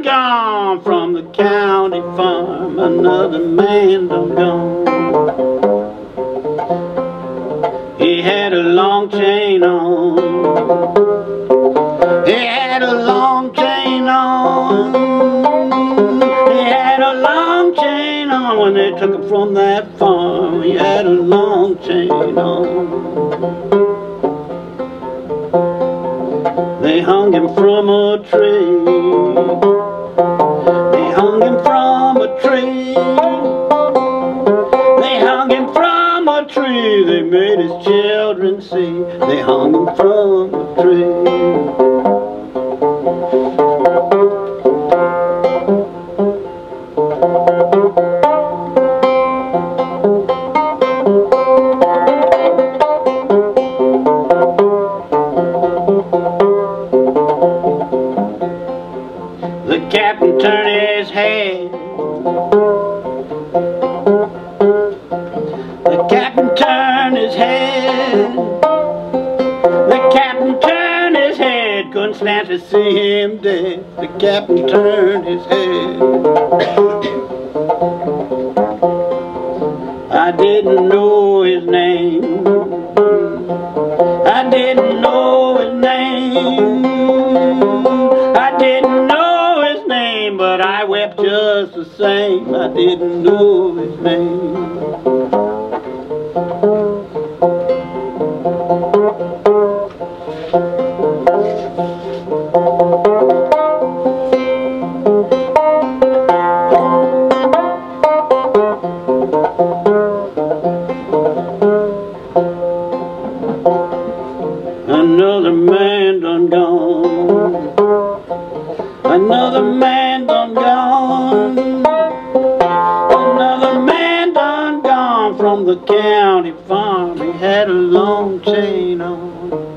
gone from the county farm. Another man done gone. He had a long chain on. He had a long chain on. He had a long chain on when they took him from that farm. He had a long chain on. They hung him from a tree. They hung him from a tree. They hung him from a tree. They made his children see. They hung him from a tree. The captain turned his head. The captain turned his head. The captain turned his head. Couldn't stand to see him dead. The captain turned his head. I didn't know his name. I didn't know his name. I didn't know his name, but I wept just the same. I didn't know his name. Another man done gone. Another man done gone. Another man done gone from the county farm. He had a long chain on.